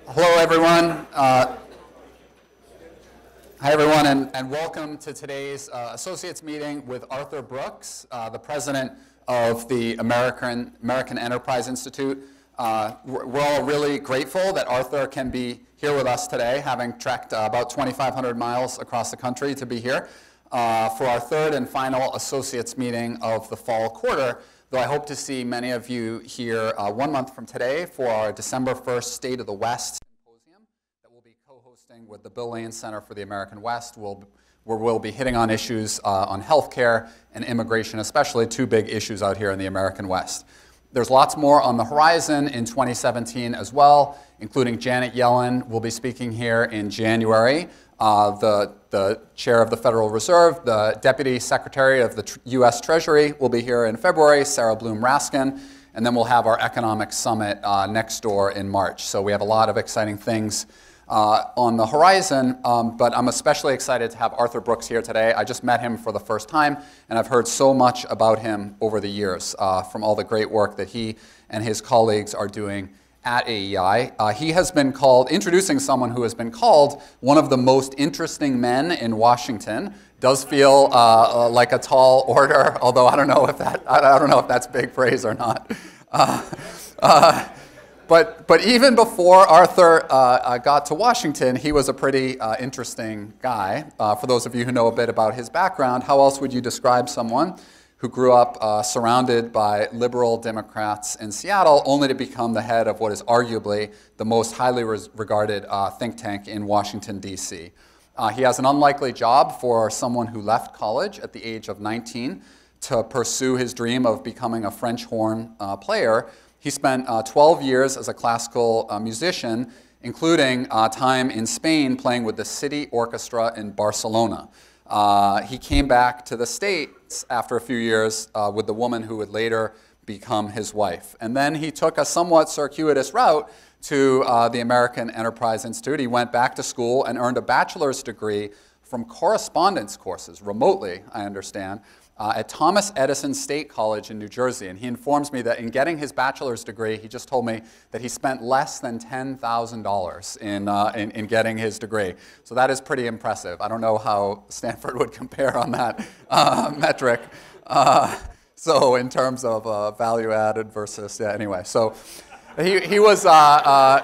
Hello, everyone. Hi, everyone, and welcome to today's Associates meeting with Arthur Brooks, the president of the American Enterprise Institute. We're all really grateful that Arthur can be here with us today, having trekked about 2,500 miles across the country to be here for our third and final Associates meeting of the fall quarter, though I hope to see many of you here 1 month from today for our December 1st State of the West with the Bill Lane Center for the American West, where we'll be hitting on issues on healthcare and immigration, especially two big issues out here in the American West. There's lots more on the horizon in 2017 as well, including Janet Yellen will be speaking here in January. The chair of the Federal Reserve, the Deputy Secretary of the U.S. Treasury will be here in February, Sarah Bloom Raskin, and then we'll have our economic summit next door in March. So we have a lot of exciting things on the horizon, but I'm especially excited to have Arthur Brooks here today. I just met him for the first time, and I've heard so much about him over the years from all the great work that he and his colleagues are doing at AEI. He has been called, introducing someone who has been called one of the most interesting men in Washington. Does feel like a tall order, although I don't know if that's big praise or not. But even before Arthur got to Washington, he was a pretty interesting guy. For those of you who know a bit about his background, how else would you describe someone who grew up surrounded by liberal Democrats in Seattle, only to become the head of what is arguably the most highly regarded think tank in Washington, D.C.? He has an unlikely job for someone who left college at the age of 19 to pursue his dream of becoming a French horn player. He spent 12 years as a classical musician, including time in Spain playing with the City Orchestra in Barcelona. He came back to the States after a few years with the woman who would later become his wife. And then he took a somewhat circuitous route to the American Enterprise Institute. He went back to school and earned a bachelor's degree from correspondence courses, remotely, I understand, at Thomas Edison State College in New Jersey. And he informs me that in getting his bachelor's degree, he just told me that he spent less than $10,000 in getting his degree. So that is pretty impressive. I don't know how Stanford would compare on that metric. So in terms of value added versus, yeah, anyway. So he was on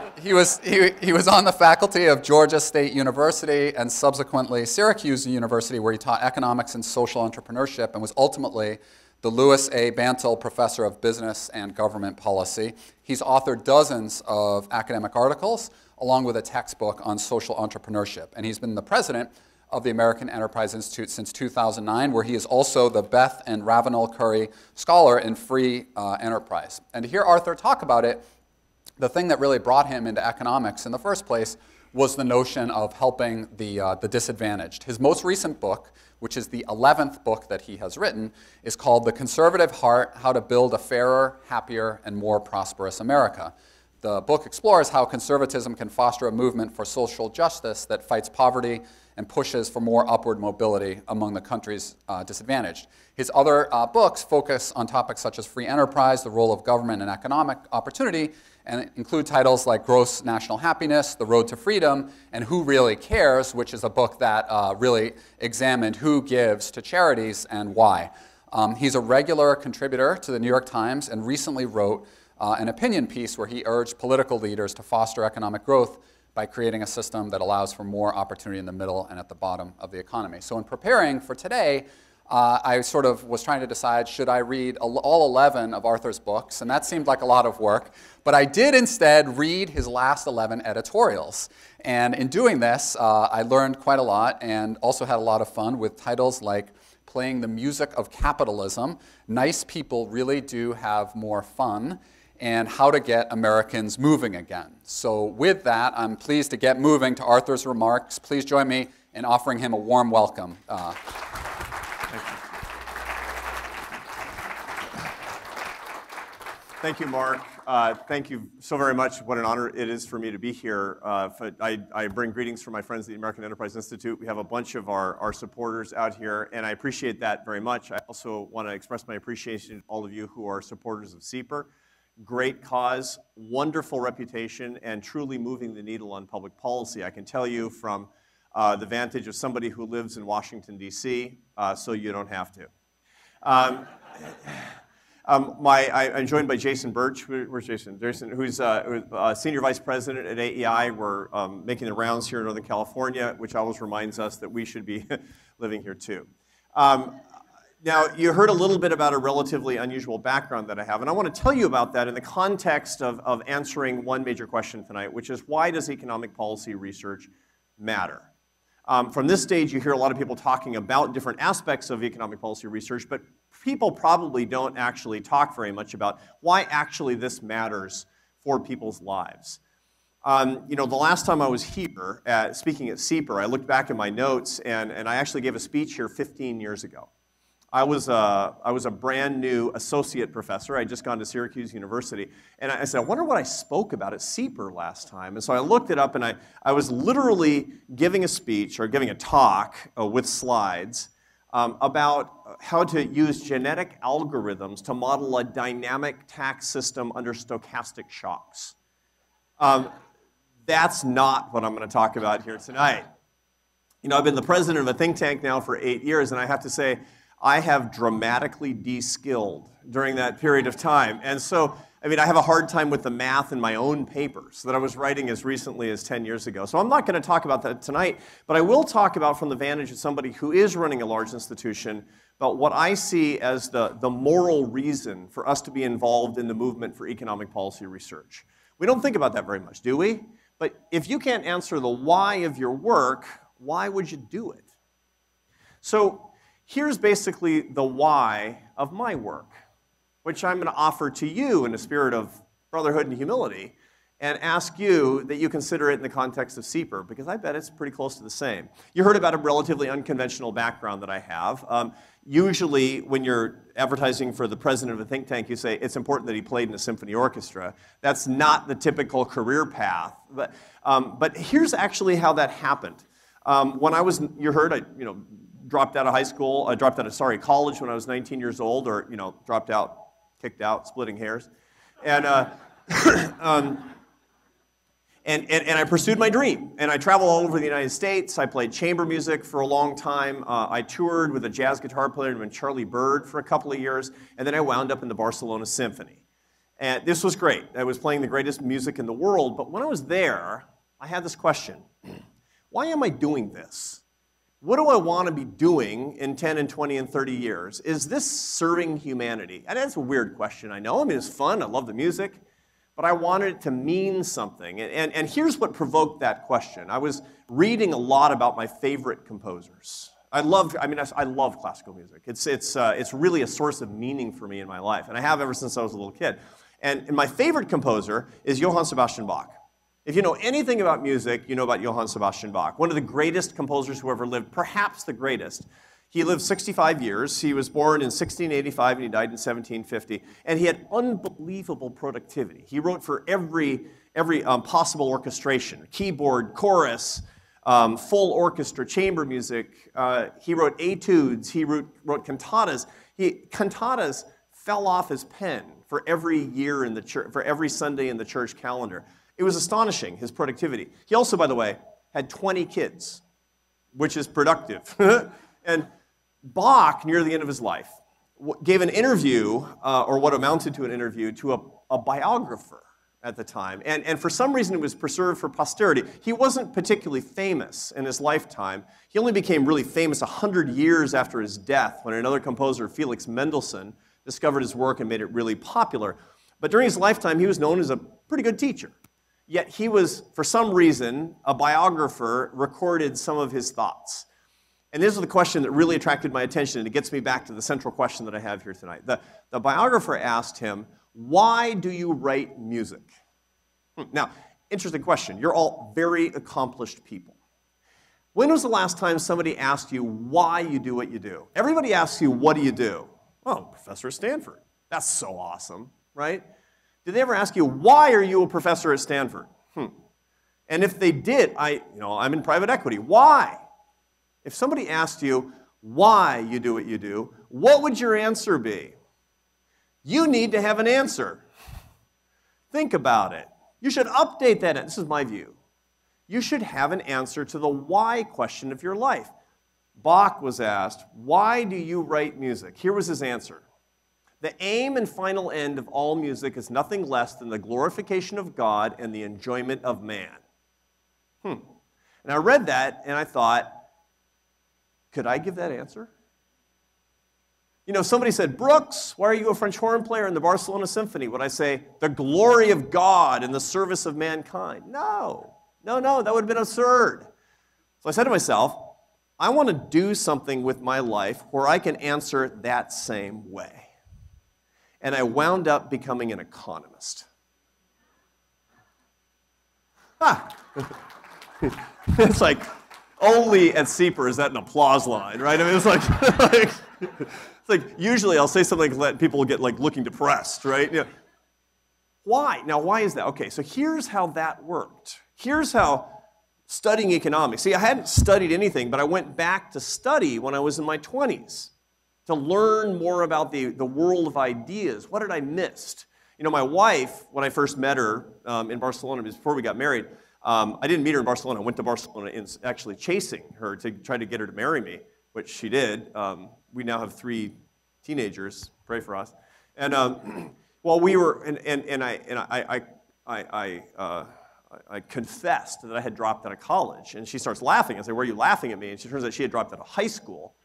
the faculty of Georgia State University and subsequently Syracuse University, where he taught economics and social entrepreneurship and was ultimately the Louis A. Bantle Professor of Business and Government Policy. He's authored dozens of academic articles, along with a textbook on social entrepreneurship. And he's been the president of the American Enterprise Institute since 2009, where he is also the Beth and Ravenel Curry Scholar in Free Enterprise. And to hear Arthur talk about it, the thing that really brought him into economics in the first place was the notion of helping the disadvantaged. His most recent book, which is the 11th book that he has written, is called The Conservative Heart: How to Build a Fairer, Happier, and More Prosperous America. The book explores how conservatism can foster a movement for social justice that fights poverty and pushes for more upward mobility among the country's disadvantaged. His other books focus on topics such as free enterprise, the role of government and economic opportunity, and include titles like Gross National Happiness, The Road to Freedom, and Who Really Cares, which is a book that really examined who gives to charities and why. He's a regular contributor to the New York Times and recently wrote an opinion piece where he urged political leaders to foster economic growth by creating a system that allows for more opportunity in the middle and at the bottom of the economy. So in preparing for today, I sort of was trying to decide, should I read all 11 of Arthur's books? And that seemed like a lot of work. But I did instead read his last 11 editorials. And in doing this, I learned quite a lot and also had a lot of fun with titles like Playing the Music of Capitalism, Nice People Really Do Have More Fun, and How to Get Americans Moving Again. So with that, I'm pleased to get moving to Arthur's remarks. Please join me in offering him a warm welcome. Thank you, Mark. Thank you so very much. What an honor it is for me to be here. I bring greetings from my friends at the American Enterprise Institute. We have a bunch of our supporters out here, and I appreciate that very much. I also want to express my appreciation to all of you who are supporters of CEPR. great cause, wonderful reputation, and truly moving the needle on public policy. I can tell you from the vantage of somebody who lives in Washington, D.C., so you don't have to. I'm joined by Jason Birch. Where's Jason? Jason, who's Senior Vice President at AEI. We're making the rounds here in Northern California, which always reminds us that we should be living here too. Now, you heard a little bit about a relatively unusual background that I have, and I want to tell you about that in the context of answering one major question tonight, which is, why does economic policy research matter? From this stage, you hear a lot of people talking about different aspects of economic policy research, but people probably don't actually talk very much about why actually this matters for people's lives. You know, the last time I was here, speaking at CEPR, I looked back at my notes, and I actually gave a speech here 15 years ago. I was a brand new associate professor. I had just gone to Syracuse University. And I said, I wonder what I spoke about at CEPR last time. And so I looked it up, and I was literally giving a speech, or giving a talk with slides, about how to use genetic algorithms to model a dynamic tax system under stochastic shocks. That's not what I'm going to talk about here tonight. You know, I've been the president of a think tank now for 8 years, and I have to say, I have dramatically de-skilled during that period of time. And so, I mean, I have a hard time with the math in my own papers that I was writing as recently as 10 years ago. So I'm not going to talk about that tonight, but I will talk about, from the vantage of somebody who is running a large institution, about what I see as the moral reason for us to be involved in the movement for economic policy research. We don't think about that very much, do we? But if you can't answer the why of your work, why would you do it? So here's basically the why of my work, which I'm going to offer to you in a spirit of brotherhood and humility, and ask you that you consider it in the context of CEPR, because I bet it's pretty close to the same. You heard about a relatively unconventional background that I have. Usually, when you're advertising for the president of a think tank, you say it's important that he played in a symphony orchestra. That's not the typical career path. But here's actually how that happened. When I was, you heard, dropped out of high school, college when I was 19 years old, or, dropped out, kicked out, splitting hairs. And, and I pursued my dream. And I traveled all over the United States. I played chamber music for a long time. I toured with a jazz guitar player named Charlie Bird for a couple of years. And then I wound up in the Barcelona Symphony. And this was great. I was playing the greatest music in the world. But when I was there, I had this question. Why am I doing this? What do I want to be doing in 10 and 20 and 30 years? Is this serving humanity? And that's a weird question, I know. I mean, it's fun. I love the music. But I wanted it to mean something. And here's what provoked that question. I was reading a lot about my favorite composers. I love classical music. It's really a source of meaning for me in my life. And I have ever since I was a little kid. And my favorite composer is Johann Sebastian Bach. If you know anything about music, you know about Johann Sebastian Bach, one of the greatest composers who ever lived, perhaps the greatest. He lived 65 years. He was born in 1685 and he died in 1750. And he had unbelievable productivity. He wrote for every possible orchestration, keyboard, chorus, full orchestra, chamber music. He wrote etudes. He wrote cantatas. Cantatas fell off his pen for every year in the church, for every Sunday in the church calendar. It was astonishing, his productivity. He also, by the way, had 20 kids, which is productive. And Bach, near the end of his life, gave an interview, or what amounted to an interview, to a biographer at the time. And for some reason, it was preserved for posterity. He wasn't particularly famous in his lifetime. He only became really famous 100 years after his death, when another composer, Felix Mendelssohn, discovered his work and made it really popular. But during his lifetime, he was known as a pretty good teacher. Yet he was, for some reason, a biographer recorded some of his thoughts. And this is the question that really attracted my attention, and it gets me back to the central question that I have here tonight. The biographer asked him, why do you write music? Now, interesting question. You're all very accomplished people. When was the last time somebody asked you why you do what you do? Everybody asks you, what do you do? Oh, professor at Stanford. That's so awesome, right? Did they ever ask you, why are you a professor at Stanford? And if they did, I'm in private equity. Why? If somebody asked you why you do what you do, what would your answer be? You need to have an answer. Think about it. You should update that. This is my view. You should have an answer to the why question of your life. Bach was asked, why do you write music? Here was his answer. The aim and final end of all music is nothing less than the glorification of God and the enjoyment of man. And I read that and I thought, could I give that answer? You know, somebody said, Brooks, why are you a French horn player in the Barcelona Symphony? Would I say, the glory of God and the service of mankind? No, that would have been absurd. So I said to myself, I want to do something with my life where I can answer that same way. And I wound up becoming an economist. It's like, only at CEPR is that an applause line, right? I mean, it's like usually I'll say something that people will get like looking depressed, right? You know, why? Now, why is that? Okay, so here's how that worked. Here's how studying economics. See, I hadn't studied anything, but I went back to study when I was in my 20s to learn more about the world of ideas. What had I missed? You know, my wife, when I first met her in Barcelona, before we got married, I didn't meet her in Barcelona. I went to Barcelona actually chasing her to try to get her to marry me, which she did. We now have 3 teenagers. Pray for us. And while we were, I confessed that I had dropped out of college, and she starts laughing. I say, "Why are you laughing at me?" And she turns out she had dropped out of high school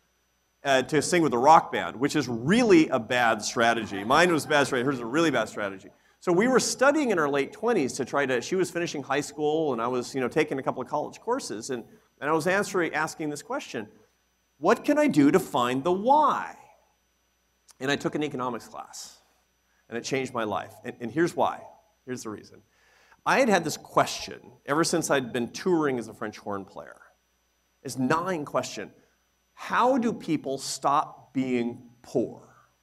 to sing with a rock band, which is really a bad strategy. Mine was a bad strategy. Hers was a really bad strategy. So we were studying in our late 20s to try to. She was finishing high school, and I was, taking a couple of college courses, and I was asking this question: what can I do to find the why? And I took an economics class, and it changed my life. And here's why. Here's the reason. I had this question ever since I'd been touring as a French horn player. This gnawing question: how do people stop being poor?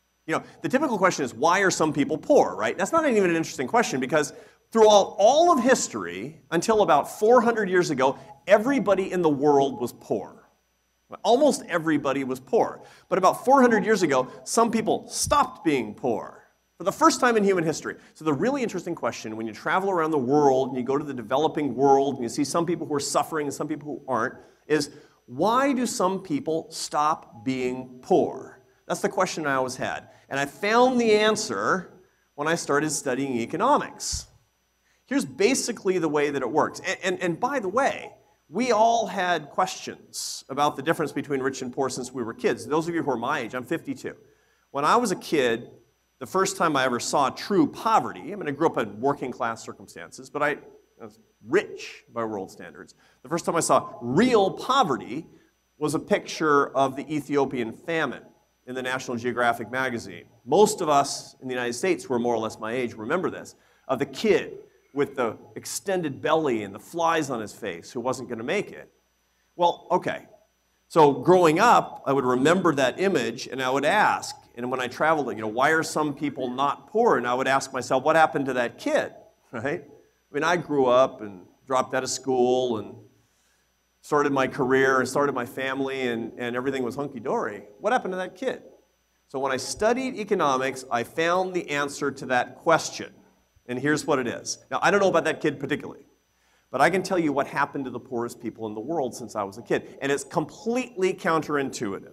The typical question is, why are some people poor, right? That's not even an interesting question, because through all of history, until about 400 years ago, everybody in the world was poor. Almost everybody was poor. But about 400 years ago, some people stopped being poor for the first time in human history. So the really interesting question, when you travel around the world and you go to the developing world and you see some people who are suffering and some people who aren't, is why do some people stop being poor? That's the question I always had. And I found the answer when I started studying economics. Here's basically the way that it works. And by the way, we all had questions about the difference between rich and poor since we were kids. Those of you who are my age, I'm 52. When I was a kid, the first time I ever saw true poverty, I grew up in working class circumstances, but I was rich by world standards. The first time I saw real poverty was a picture of the Ethiopian famine in the National Geographic magazine. Most of us in the United States who are more or less my age remember this, of the kid with the extended belly and the flies on his face who wasn't going to make it. Well, okay. So growing up, I would remember that image and I would ask, and when I traveled, why are some people not poor? And I would ask myself, what happened to that kid, right? I grew up and dropped out of school and started my career and started my family and everything was hunky-dory. What happened to that kid? So when I studied economics, I found the answer to that question. And here's what it is. Now, I don't know about that kid particularly, but I can tell you what happened to the poorest people in the world since I was a kid. And it's completely counterintuitive.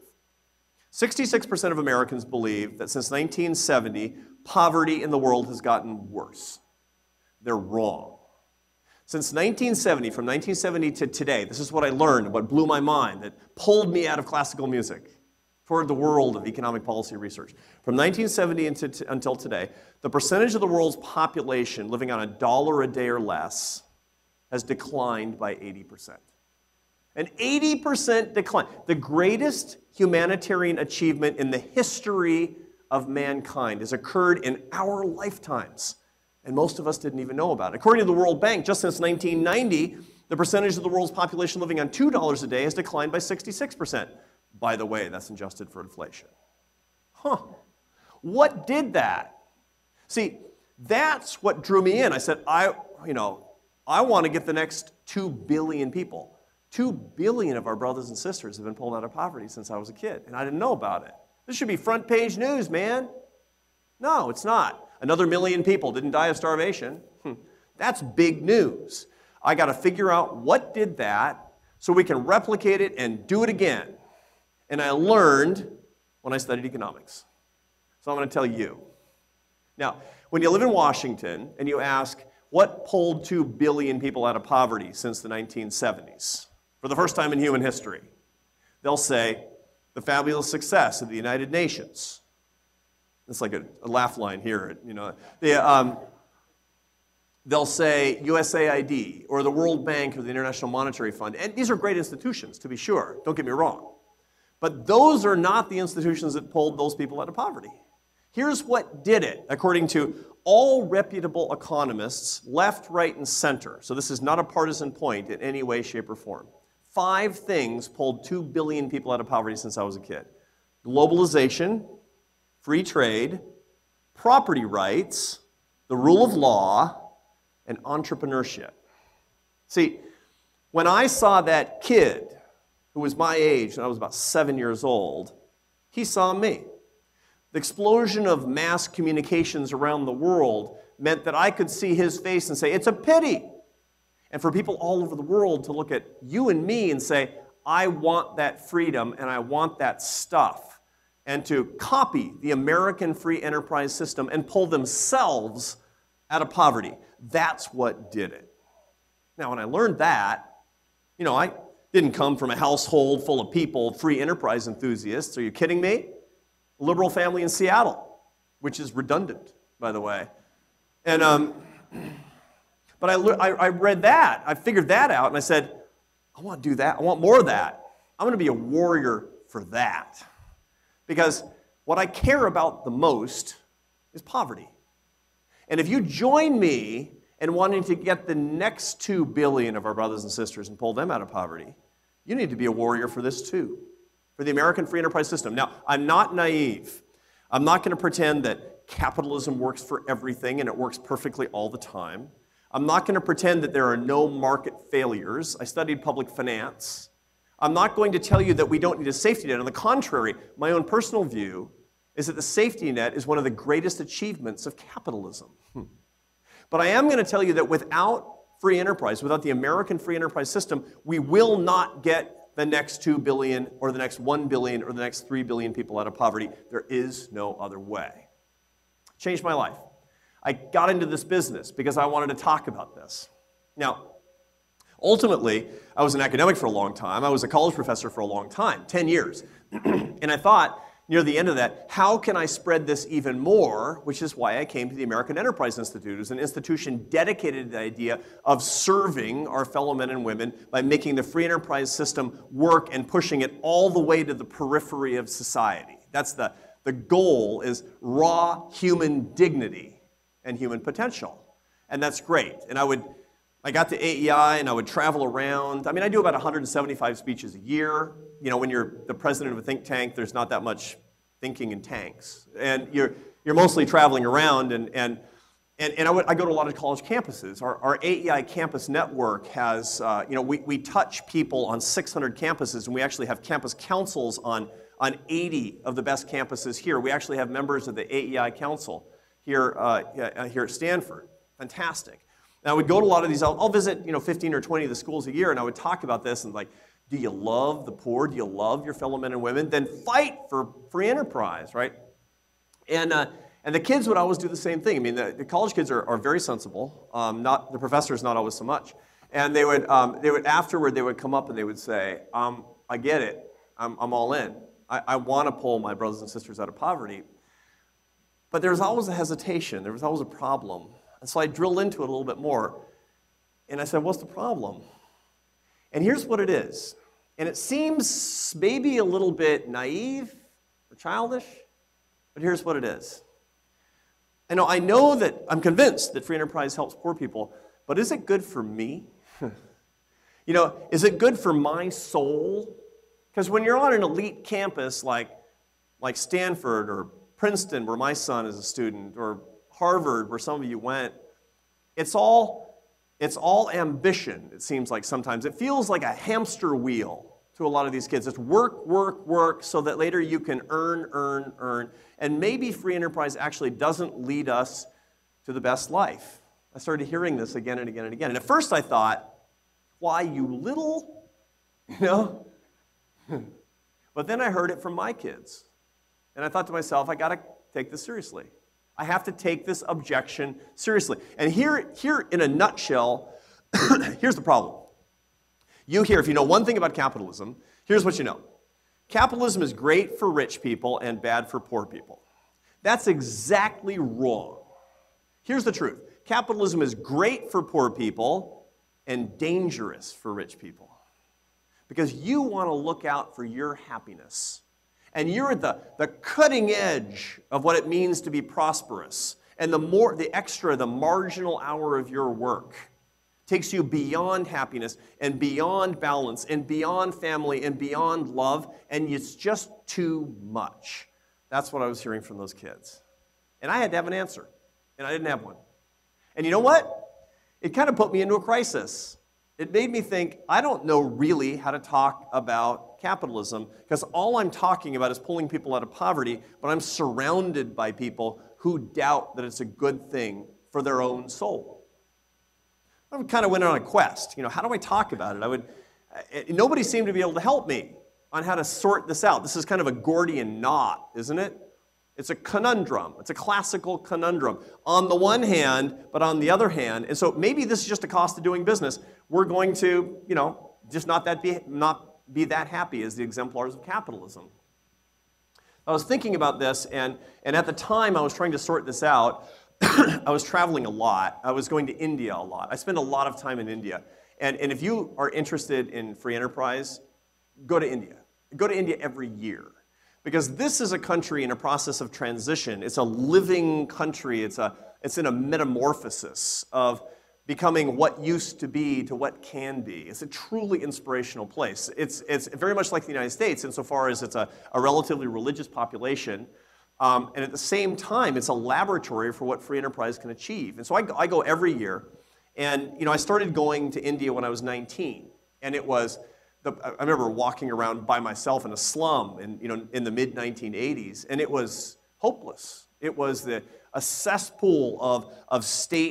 66% of Americans believe that since 1970, poverty in the world has gotten worse. They're wrong. Since 1970, from 1970 to today, this is what I learned, what blew my mind, that pulled me out of classical music toward the world of economic policy research. From 1970 until today, the percentage of the world's population living on $1 a day or less has declined by 80%. An 80% decline. The greatest humanitarian achievement in the history of mankind has occurred in our lifetimes. And most of us didn't even know about it. According to the World Bank, just since 1990, the percentage of the world's population living on $2 a day has declined by 66%. By the way, that's adjusted for inflation. What did that? See, that's what drew me in. I said, I want to get the next 2 billion people. 2 billion of our brothers and sisters have been pulled out of poverty since I was a kid, and I didn't know about it. This should be front page news, man. No, it's not. Another 1 million people didn't die of starvation. That's big news. I got to figure out what did that so we can replicate it and do it again. And I learned when I studied economics. So I'm going to tell you. Now, when you live in Washington and you ask, what pulled 2 billion people out of poverty since the 1970s, for the first time in human history, they'll say, the fabulous success of the United Nations. It's like a laugh line here, you know. They'll say USAID or the World Bank or the International Monetary Fund. And these are great institutions, to be sure. Don't get me wrong. But those are not the institutions that pulled those people out of poverty. Here's what did it, according to all reputable economists, left, right, and center. So this is not a partisan point in any way, shape, or form. 5 things pulled 2 billion people out of poverty since I was a kid. Globalization, free trade, property rights, the rule of law, and entrepreneurship. See, when I saw that kid who was my age, and I was about 7 years old, he saw me. The explosion of mass communications around the world meant that I could see his face and say, it's a pity. And for people all over the world to look at you and me and say, I want that freedom and I want that stuff. And to copy the American free enterprise system and pull themselves out of poverty. That's what did it. Now, when I learned that, you know, I didn't come from a household full of people, free enterprise enthusiasts. Are you kidding me? Liberal family in Seattle, which is redundant, by the way. And, but I read that. I figured that out, and I said, I want to do that. I want more of that. I'm going to be a warrior for that. Because what I care about the most is poverty. And if you join me in wanting to get the next 2 billion of our brothers and sisters and pull them out of poverty, you need to be a warrior for this too, for the American free enterprise system. Now, I'm not naive. I'm not going to pretend that capitalism works for everything and it works perfectly all the time. I'm not going to pretend that there are no market failures. I studied public finance. I'm not going to tell you that we don't need a safety net. On the contrary, my own personal view is that the safety net is one of the greatest achievements of capitalism. But I am going to tell you that without free enterprise, without the American free enterprise system, we will not get the next 2 billion or the next 1 billion or the next 3 billion people out of poverty. There is no other way. Changed my life. I got into this business because I wanted to talk about this. Now, ultimately, I was an academic for a long time. I was a college professor for a long time, 10 years. And I thought, near the end of that, how can I spread this even more? Which is why I came to the American Enterprise Institute. It was an institution dedicated to the idea of serving our fellow men and women by making the free enterprise system work and pushing it all the way to the periphery of society. That's the goal, is raw human dignity and human potential. And that's great. And I got to AEI and I would travel around. I mean, I do about 175 speeches a year. You know, when you're the president of a think tank, there's not that much thinking in tanks. And you're mostly traveling around, and I go to a lot of college campuses. Our AEI campus network has, you know, we touch people on 600 campuses, and we actually have campus councils on 80 of the best campuses here. We actually have members of the AEI Council here at Stanford. Fantastic. And I would go to a lot of these. I'll visit, you know, 15 or 20 of the schools a year, and I would talk about this and like, do you love the poor? Do you love your fellow men and women? Then fight for free enterprise, right? And the kids would always do the same thing. I mean, the college kids are very sensible. Not the professors, not always so much. And they would afterward they would come up and they would say, I get it. I'm all in. I want to pull my brothers and sisters out of poverty. But there was always a hesitation. There was always a problem. And so I drilled into it a little bit more. And I said, what's the problem? And here's what it is. And it seems maybe a little bit naive or childish, but here's what it is. I know that I'm convinced that free enterprise helps poor people, but is it good for me? You know, is it good for my soul? Because when you're on an elite campus like Stanford or Princeton, where my son is a student, or Harvard, where some of you went, it's all ambition, it seems like sometimes. It feels like a hamster wheel to a lot of these kids. It's work, work, work, so that later you can earn. And maybe free enterprise actually doesn't lead us to the best life. I started hearing this again and again and again. And at first I thought, why, you little, you know? But then I heard it from my kids. And I thought to myself, I got to take this seriously. I have to take this objection seriously. And here in a nutshell, here's the problem. If you know one thing about capitalism, here's what you know. Capitalism is great for rich people and bad for poor people. That's exactly wrong. Here's the truth. Capitalism is great for poor people and dangerous for rich people. Because you want to look out for your happiness. And you're at the cutting edge of what it means to be prosperous. And the marginal hour of your work takes you beyond happiness and beyond balance and beyond family and beyond love, and it's just too much. That's what I was hearing from those kids. And I had to have an answer, and I didn't have one. And you know what? It kind of put me into a crisis. It made me think, I don't know really how to talk about capitalism, because all I'm talking about is pulling people out of poverty, but I'm surrounded by people who doubt that it's a good thing for their own soul. I kind of went on a quest. How do I talk about it? Nobody seemed to be able to help me on how to sort this out. This is kind of a Gordian knot, isn't it? It's a conundrum. It's a classical conundrum. On the one hand, but on the other hand, and so maybe this is just a cost of doing business. We're going to, just not be that happy as the exemplars of capitalism. I was thinking about this, and at the time I was trying to sort this out, I was traveling a lot. I was going to India a lot. I spent a lot of time in India. And if you are interested in free enterprise, go to India. Go to India every year. Because this is a country in a process of transition. It's a living country. It's in a metamorphosis of becoming what used to be to what can be. It's a truly inspirational place. It's very much like the United States insofar as it's a relatively religious population. And at the same time, it's a laboratory for what free enterprise can achieve. And so I go every year. And I started going to India when I was 19. And it was, I remember walking around by myself in a slum in the mid-1980s. And it was hopeless. It was a cesspool of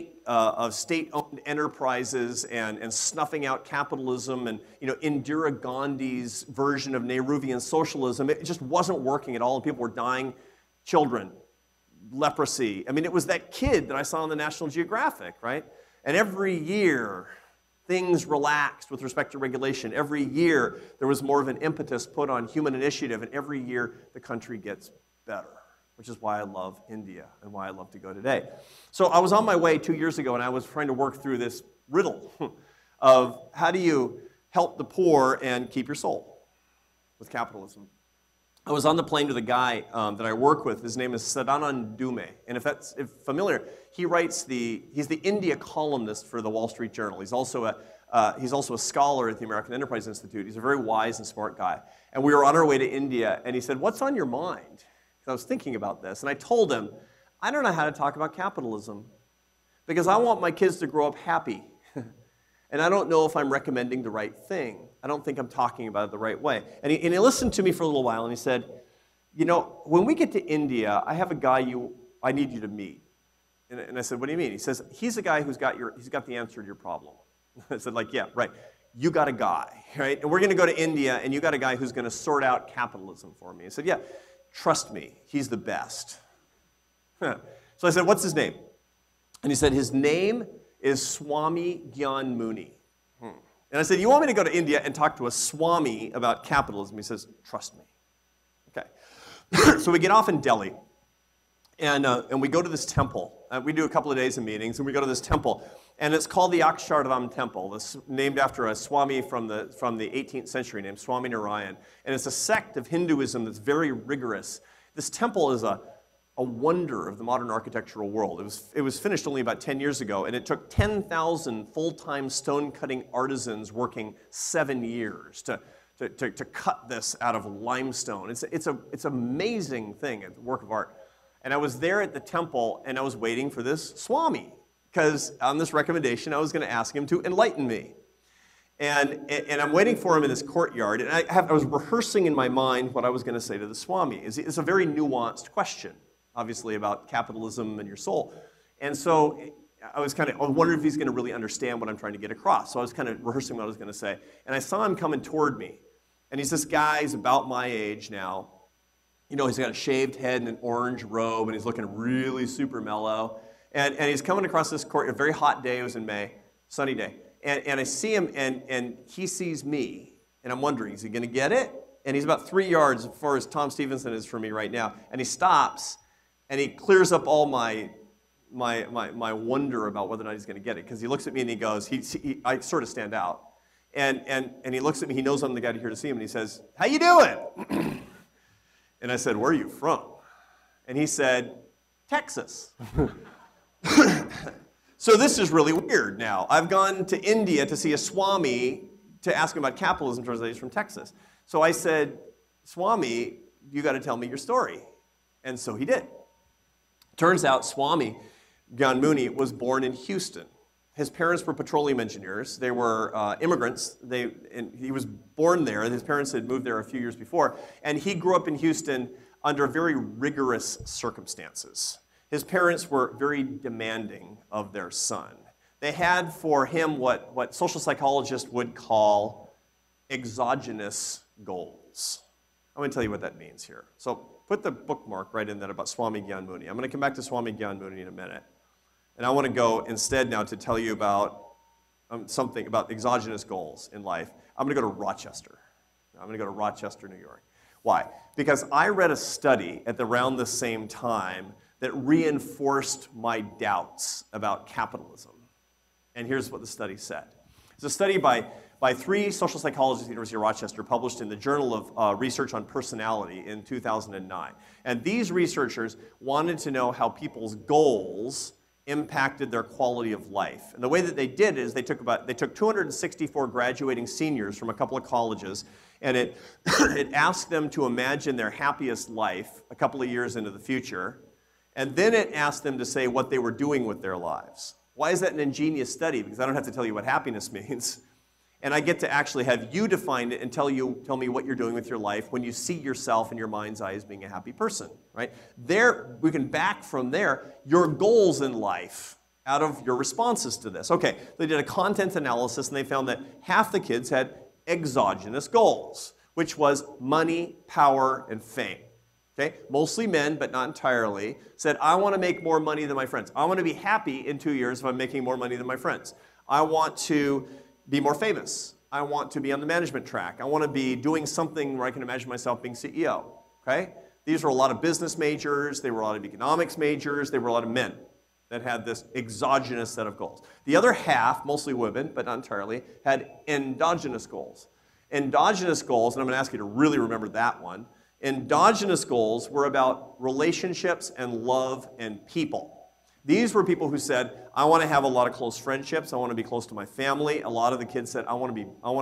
state-owned enterprises and snuffing out capitalism and Indira Gandhi's version of Nehruvian socialism. It just wasn't working at all, and people were dying. Children, leprosy. I mean, it was that kid that I saw on the National Geographic, right? And every year, things relaxed with respect to regulation. Every year, there was more of an impetus put on human initiative, and every year, the country gets better, which is why I love India and why I love to go today. So I was on my way 2 years ago, and I was trying to work through this riddle of how do you help the poor and keep your soul with capitalism. I was on the plane with a guy that I work with. His name is Sadanand Dhume. And if familiar, he's the India columnist for the Wall Street Journal. He's also a scholar at the American Enterprise Institute. He's a very wise and smart guy. And we were on our way to India, and he said, "What's on your mind?" Because I was thinking about this. And I told him, I don't know how to talk about capitalism because I want my kids to grow up happy. And I don't know if I'm recommending the right thing. I don't think I'm talking about it the right way. And he listened to me for a little while, and he said, when we get to India, I have a guy I need you to meet. And I said, what do you mean? He says, he's a guy he's got the answer to your problem. I said, yeah, right. You got a guy, right? And we're going to go to India, and you got a guy who's going to sort out capitalism for me. He said, yeah, trust me, he's the best. So I said, what's his name? And he said, his name is Swami Gyan Muni. And I said, you want me to go to India and talk to a Swami about capitalism? He says, trust me. Okay. So we get off in Delhi, and we go to this temple. We do a couple of days of meetings, and we go to this temple. And it's called the Akshardham Temple. This named after a Swami from the 18th century named Swami Narayan. And it's a sect of Hinduism that's very rigorous. This temple is a wonder of the modern architectural world. It was finished only about 10 years ago, and it took 10,000 full-time stone-cutting artisans working 7 years to cut this out of limestone. It's an amazing thing, a work of art. And I was there at the temple, and I was waiting for this Swami, because on this recommendation, I was going to ask him to enlighten me. And I'm waiting for him in this courtyard, and I was rehearsing in my mind what I was going to say to the Swami. It's a very nuanced question, obviously, about capitalism and your soul. And so I wondering if he's going to really understand what I'm trying to get across. So I was kind of rehearsing what I was going to say. And I saw him coming toward me. And he's this guy, he's about my age now. You know, he's got a shaved head and an orange robe, and he's looking really super mellow. And he's coming across this court, a very hot day, it was in May, sunny day. And I see him, and he sees me. And I'm wondering, is he going to get it? And he's about 3 yards as far as Tom Stevenson is from me right now. And he stops, and he clears up all my wonder about whether or not he's going to get it. Because he looks at me and he goes, I sort of stand out. And he looks at me, he knows I'm the guy here to see him, and he says, "How you doing?" And I said, "Where are you from?" And he said, "Texas." So this is really weird now. I've gone to India to see a Swami to ask him about capitalism, turns out he's from Texas. So I said, "Swami, you got to tell me your story." And so he did. Turns out Swami Gyanmuni was born in Houston. His parents were petroleum engineers. They were immigrants. And he was born there. His parents had moved there a few years before. And he grew up in Houston under very rigorous circumstances. His parents were very demanding of their son. They had for him what social psychologists would call exogenous goals. I'm going to tell you what that means here. So put the bookmark right in that about Swami Gyanmuni. I'm going to come back to Swami Gyanmuni in a minute. And I want to go instead now to tell you about something about exogenous goals in life. I'm going to go to Rochester. I'm going to go to Rochester, New York. Why? Because I read a study at around the same time that reinforced my doubts about capitalism. And here's what the study said. It's a study by 3 social psychologists at the University of Rochester published in the Journal of Research on Personality in 2009. And these researchers wanted to know how people's goals impacted their quality of life. And the way that they did is they took 264 graduating seniors from a couple of colleges, and it asked them to imagine their happiest life a couple of years into the future, and then it asked them to say what they were doing with their lives. Why is that an ingenious study? Because I don't have to tell you what happiness means. And I get to actually have you define it and tell me what you're doing with your life when you see yourself in your mind's eye as being a happy person, right? There, we can back from there your goals in life out of your responses to this. Okay, they did a content analysis and they found that half the kids had exogenous goals, which was money, power, and fame. Okay, mostly men, but not entirely, said, I want to make more money than my friends. I want to be happy in 2 years if I'm making more money than my friends. I want to be more famous. I want to be on the management track. I want to be doing something where I can imagine myself being CEO, okay? These were a lot of business majors. They were a lot of economics majors. They were a lot of men that had this exogenous set of goals. The other half, mostly women, but not entirely, had endogenous goals. Endogenous goals, and I'm going to ask you to really remember that one, endogenous goals were about relationships and love and people. These were people who said, I want to have a lot of close friendships. I want to be close to my family. A lot of the kids said, I want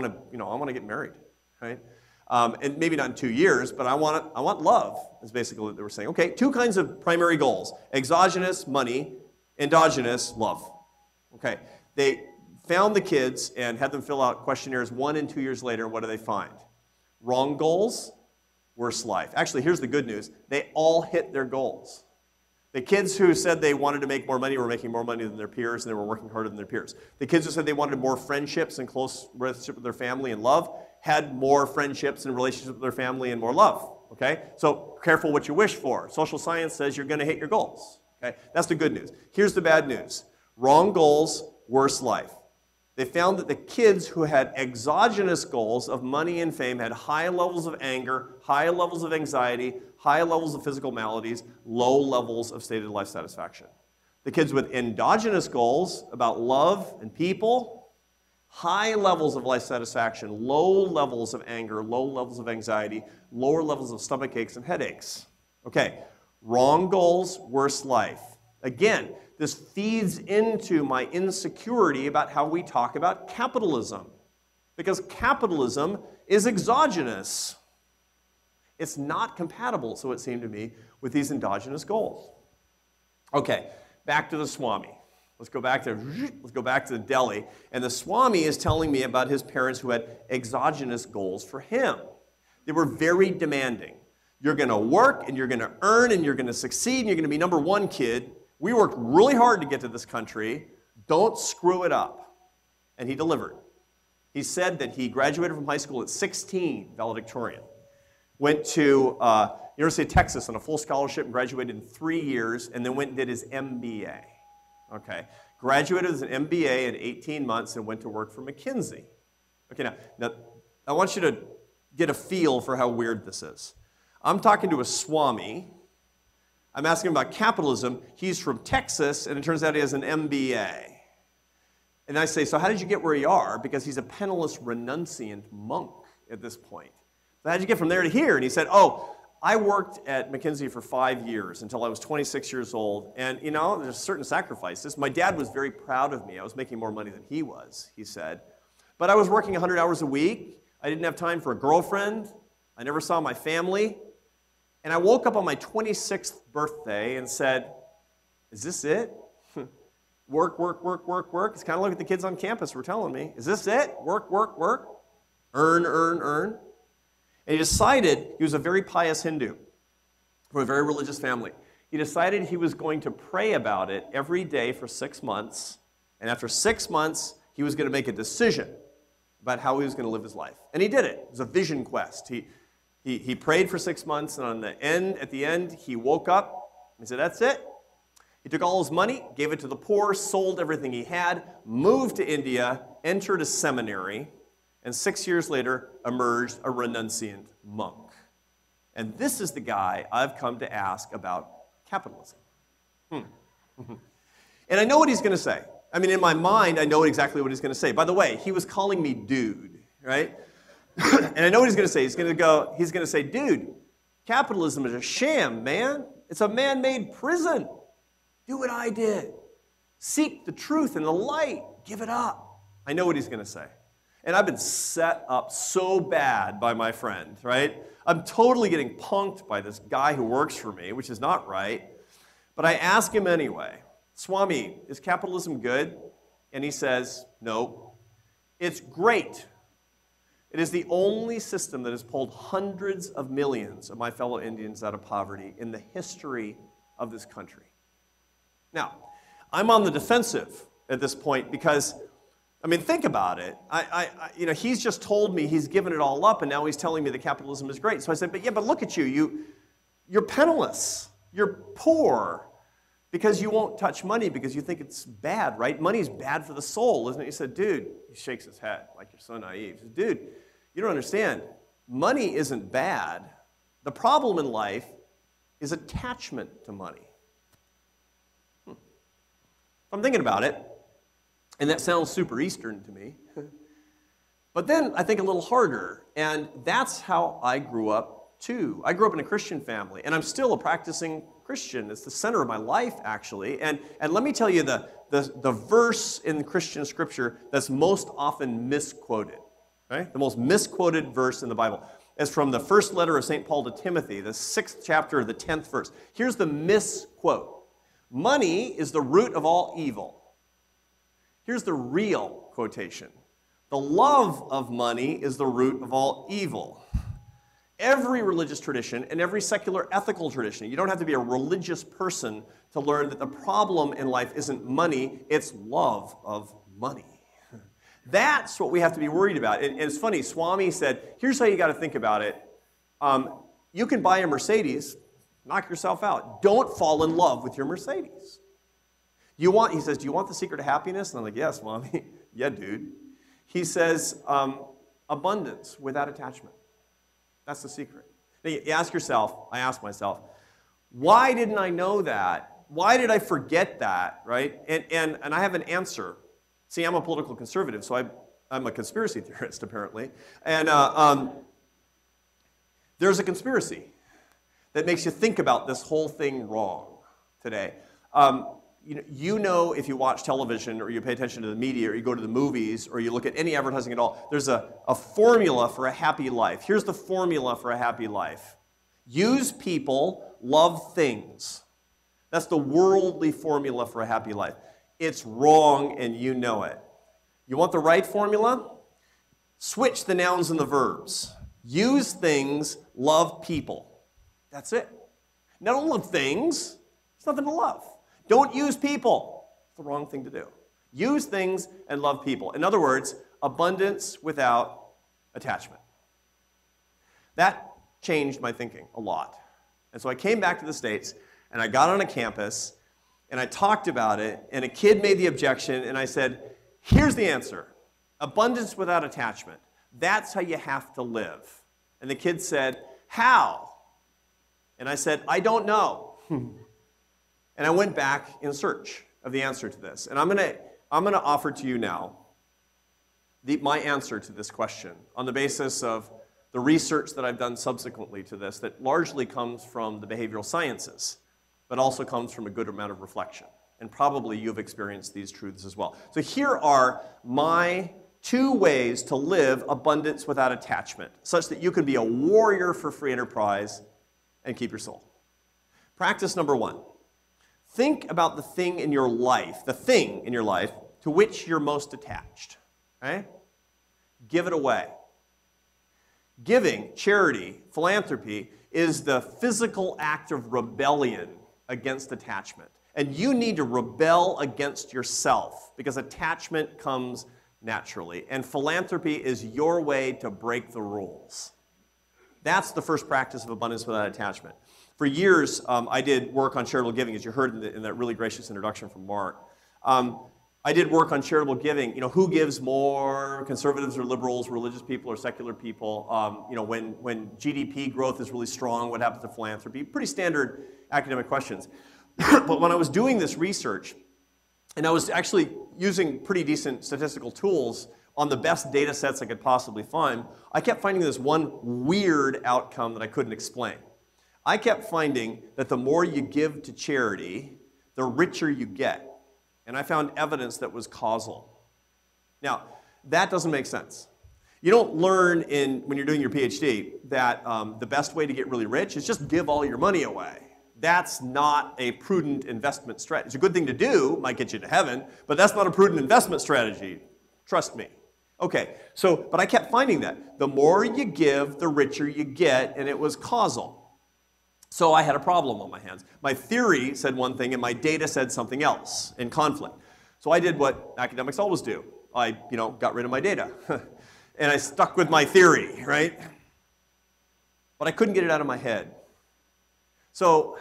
to get married, right? And maybe not in 2 years, but I want love, is basically what they were saying. Okay, 2 kinds of primary goals. Exogenous, money. Endogenous, love. Okay, they found the kids and had them fill out questionnaires 1 and 2 years later. What do they find? Wrong goals, worse life. Actually, here's the good news. They all hit their goals. The kids who said they wanted to make more money were making more money than their peers, and they were working harder than their peers. The kids who said they wanted more friendships and close relationship with their family and love had more friendships and relationships with their family and more love, okay? So careful what you wish for. Social science says you're going to hit your goals, okay? That's the good news. Here's the bad news. Wrong goals, worse life. They found that the kids who had exogenous goals of money and fame had high levels of anger, high levels of anxiety, high levels of physical maladies, low levels of stated life satisfaction. The kids with endogenous goals about love and people, high levels of life satisfaction, low levels of anger, low levels of anxiety, lower levels of stomach aches and headaches. Okay, wrong goals, worse life. Again, this feeds into my insecurity about how we talk about capitalism. Because capitalism is exogenous. It's not compatible, so it seemed to me, with these endogenous goals. Okay, back to the Swami. Let's go back to Delhi. And the Swami is telling me about his parents who had exogenous goals for him. They were very demanding. You're going to work, and you're going to earn, and you're going to succeed, and you're going to be number 1 kid We worked really hard to get to this country. Don't screw it up. And he delivered. He said that he graduated from high school at 16, valedictorian. Went to University of Texas on a full scholarship and graduated in 3 years, and then went and did his MBA. Okay. Graduated with an MBA in 18 months and went to work for McKinsey. Okay, now I want you to get a feel for how weird this is. I'm talking to a Swami. I'm asking him about capitalism. He's from Texas, and it turns out he has an MBA. And I say, so how did you get where you are? Because he's a penniless renunciant monk at this point. So how did you get from there to here? And he said, oh, I worked at McKinsey for 5 years until I was 26 years old. And, you know, there's certain sacrifices. My dad was very proud of me. I was making more money than he was, he said. But I was working 100 hours a week. I didn't have time for a girlfriend. I never saw my family. And I woke up on my 26th birthday and said, is this it? Work, work, work, work, work. It's kind of like what the kids on campus were telling me. Is this it? Work, work, work. Earn, earn, earn. And he decided, he was a very pious Hindu from a very religious family. He decided he was going to pray about it every day for 6 months. And after 6 months, he was going to make a decision about how he was going to live his life. And he did it. It was a vision quest. He prayed for 6 months, and at the end, he woke up. He said, that's it. He took all his money, gave it to the poor, sold everything he had, moved to India, entered a seminary, and 6 years later emerged a renunciant monk. And this is the guy I've come to ask about capitalism. And I know what he's going to say. I mean, in my mind, I know exactly what he's going to say. By the way, he was calling me dude, right? And I know what he's going to say. He's going to say, dude, capitalism is a sham, man. It's a man-made prison. Do what I did. Seek the truth and the light. Give it up. I know what he's going to say. And I've been set up so bad by my friend, right? I'm totally getting punked by this guy who works for me, which is not right. But I ask him anyway, Swami, is capitalism good? And he says, no. It's great. It is the only system that has pulled hundreds of millions of my fellow Indians out of poverty in the history of this country. Now, I'm on the defensive at this point because, I mean, think about it. He's just told me he's given it all up, and now he's telling me that capitalism is great. So I said, but look at you. You're penniless. You're poor because you won't touch money because you think it's bad, right? Money's bad for the soul, isn't it? He said, dude, he shakes his head like you're so naive. He said, dude, you don't understand. Money isn't bad. The problem in life is attachment to money. I'm thinking about it, and that sounds super Eastern to me. But then I think a little harder, and that's how I grew up too. I grew up in a Christian family, and I'm still a practicing Christian. It's the center of my life, actually. And let me tell you the verse in Christian scripture that's most often misquoted, right? The most misquoted verse in the Bible is from the first letter of St. Paul to Timothy, the 6th chapter, the 10th verse. Here's the misquote. Money is the root of all evil. Here's the real quotation. The love of money is the root of all evil. Every religious tradition and every secular ethical tradition, you don't have to be a religious person to learn that the problem in life isn't money, it's love of money. That's what we have to be worried about. And it's funny, Swami said, here's how you got to think about it. You can buy a Mercedes, knock yourself out. Don't fall in love with your Mercedes. He says, do you want the secret of happiness? And I'm like, yes, Mommy. Yeah, dude. He says, abundance without attachment. That's the secret. Now, you ask yourself, I ask myself, why didn't I know that? Why did I forget that, right? And I have an answer. See, I'm a political conservative, so I'm a conspiracy theorist, apparently. And there's a conspiracy that makes you think about this whole thing wrong today. You know, if you watch television or you pay attention to the media or you go to the movies or you look at any advertising at all, there's a formula for a happy life. Here's the formula for a happy life. Use people, love things. That's the worldly formula for a happy life. It's wrong and you know it. You want the right formula? Switch the nouns and the verbs. Use things, love people. That's it. Now don't love things. There's nothing to love. Don't use people. It's the wrong thing to do. Use things and love people. In other words, abundance without attachment. That changed my thinking a lot. And so I came back to the States, and I got on a campus, and I talked about it, and a kid made the objection, and I said, here's the answer. Abundance without attachment. That's how you have to live. And the kid said, how? And I said, I don't know. And I went back in search of the answer to this. And I'm going to offer to you now my answer to this question on the basis of the research that I've done subsequently to this that largely comes from the behavioral sciences, but also comes from a good amount of reflection. And probably you've experienced these truths as well. So here are my 2 ways to live abundance without attachment, such that you can be a warrior for free enterprise and keep your soul. Practice number 1. Think about the thing in your life to which you're most attached. Okay? Give it away. Giving, charity, philanthropy is the physical act of rebellion against attachment. And you need to rebel against yourself because attachment comes naturally. And philanthropy is your way to break the rules. That's the first practice of abundance without attachment. For years, I did work on charitable giving, as you heard in that really gracious introduction from Mark. I did work on charitable giving. You know, who gives more, conservatives or liberals, religious people or secular people? You know, when GDP growth is really strong, what happens to philanthropy? Pretty standard academic questions. But when I was doing this research, and I was actually using pretty decent statistical tools on the best data sets I could possibly find, I kept finding this one weird outcome that I couldn't explain. I kept finding that the more you give to charity, the richer you get. And I found evidence that was causal. Now, that doesn't make sense. You don't learn when you're doing your PhD that the best way to get really rich is just give all your money away. That's not a prudent investment strategy. It's a good thing to do, might get you to heaven, but that's not a prudent investment strategy. Trust me. Okay, but I kept finding that. The more you give, the richer you get, and it was causal. So I had a problem on my hands. My theory said one thing, and my data said something else in conflict. So I did what academics always do. I, got rid of my data. And I stuck with my theory, right? But I couldn't get it out of my head. So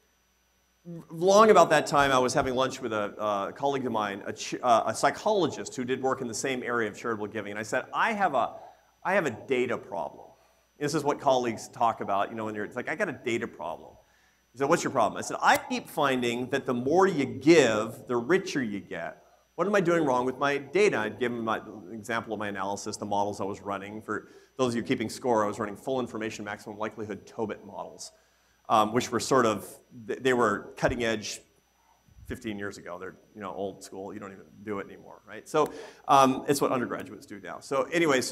long about that time, I was having lunch with a colleague of mine, a psychologist who did work in the same area of charitable giving. And I said, I have a data problem. This is what colleagues talk about, when it's like, I got a data problem. He said, what's your problem? I said, I keep finding that the more you give, the richer you get. What am I doing wrong with my data? I'd give him an example of my analysis, the models I was running. For those of you keeping score, I was running full information maximum likelihood Tobit models, which were they were cutting edge 15 years ago. They're old school. You don't even do it anymore, right? So it's what undergraduates do now. So anyway,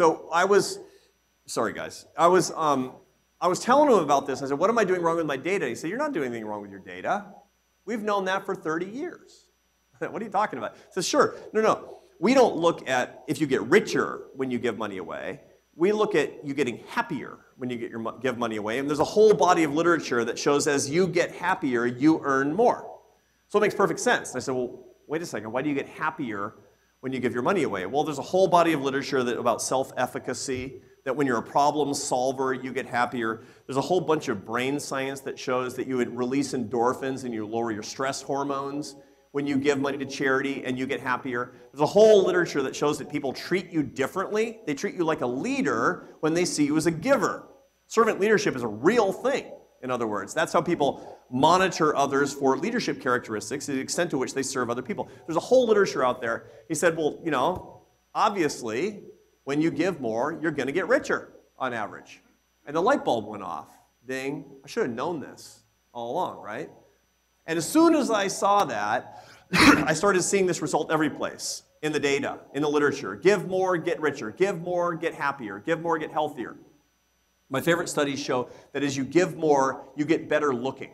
sorry guys, I was telling him about this. I said, what am I doing wrong with my data? He said, you're not doing anything wrong with your data. We've known that for 30 years. What are you talking about? I said, sure. No. We don't look at if you get richer when you give money away. We look at you getting happier when you give money away. And there's a whole body of literature that shows as you get happier, you earn more. So it makes perfect sense. And I said, well, wait a second. Why do you get happier when you give your money away? Well, there's a whole body of literature about self-efficacy, that when you're a problem solver, you get happier. There's a whole bunch of brain science that shows that you would release endorphins and you lower your stress hormones when you give money to charity and you get happier. There's a whole literature that shows that people treat you differently. They treat you like a leader when they see you as a giver. Servant leadership is a real thing, in other words. That's how people monitor others for leadership characteristics, the extent to which they serve other people. There's a whole literature out there. He said, well, obviously, when you give more, you're going to get richer on average. And the light bulb went off. Ding. I should have known this all along, right? And as soon as I saw that, I started seeing this result every place in the data, in the literature. Give more, get richer. Give more, get happier. Give more, get healthier. My favorite studies show that as you give more, you get better looking.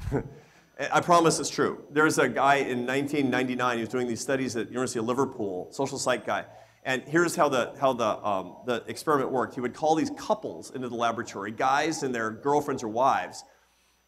I promise it's true. There's a guy in 1999 who was doing these studies at the University of Liverpool, social psych guy. And here's how the experiment worked. He would call these couples into the laboratory, guys and their girlfriends or wives.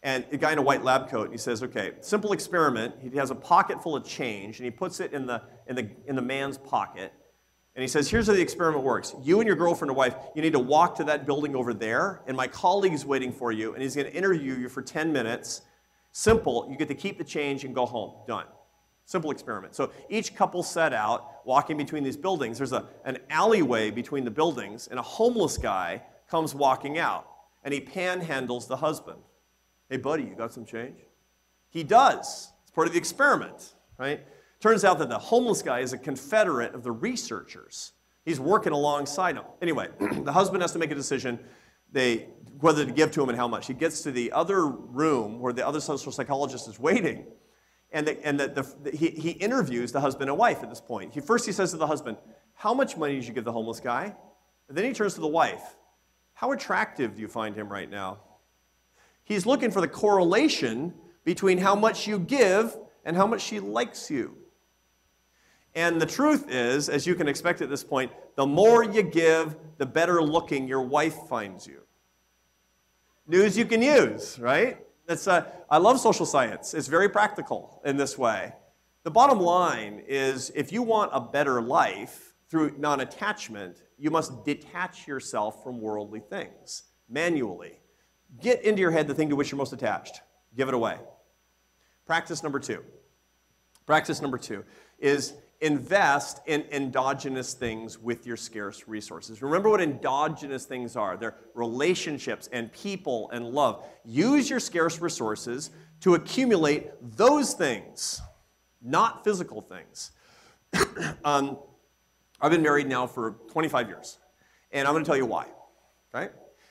And a guy in a white lab coat, and he says, okay, simple experiment. He has a pocket full of change, and he puts it in the man's pocket. And he says, here's how the experiment works. You and your girlfriend or wife, you need to walk to that building over there, and my colleague's waiting for you, and he's going to interview you for 10 minutes. Simple. You get to keep the change and go home. Done. Simple experiment. So each couple set out, walking between these buildings. There's an alleyway between the buildings, and a homeless guy comes walking out, and he panhandles the husband. Hey, buddy, you got some change? He does. It's part of the experiment, right? Turns out that the homeless guy is a confederate of the researchers. He's working alongside them. Anyway, the husband has to make a decision whether to give to him and how much. He gets to the other room where the other social psychologist is waiting, and he interviews the husband and wife at this point. He says to the husband, how much money did you give the homeless guy? And then he turns to the wife. How attractive do you find him right now? He's looking for the correlation between how much you give and how much she likes you. And the truth is, as you can expect at this point, the more you give, the better looking your wife finds you. News you can use, right? I love social science. It's very practical in this way. The bottom line is, if you want a better life through non-attachment, you must detach yourself from worldly things manually. Get into your head the thing to which you're most attached. Give it away. Practice number two. Practice number two is invest in endogenous things with your scarce resources. Remember what endogenous things are. They're relationships and people and love. Use your scarce resources to accumulate those things, not physical things. I've been married now for 25 years, and I'm going to tell you why. Okay?